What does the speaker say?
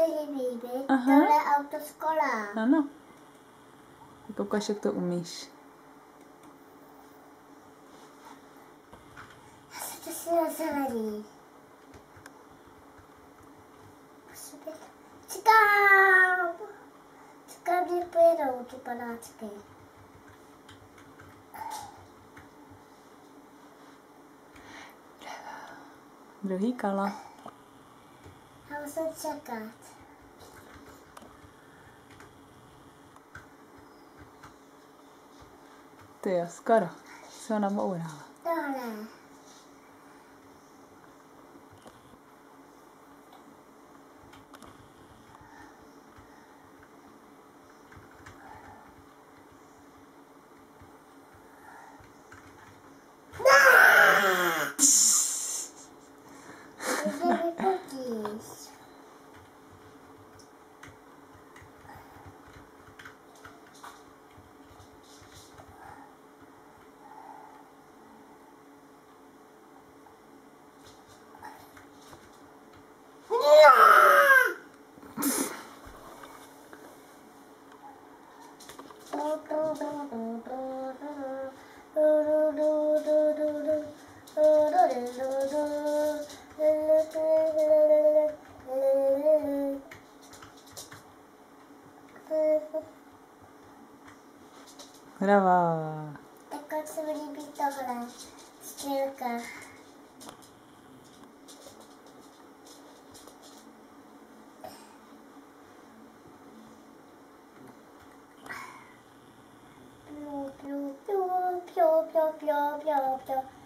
baby. Aha. Tohle autoškola. Ano. Ukaž, jak to umíš. To si na zelený. Čekám! Čekám, že pojedou ty panáčky. Druhý kala. Já musím čekat. Ty jo, skoro. Se ho nabourála. Tohle. Kde vykotíš? Hravá. Tak jak se mi líbí tohle? Střílka. Piu, piu, piu, piu, piu, piu, piu, piu.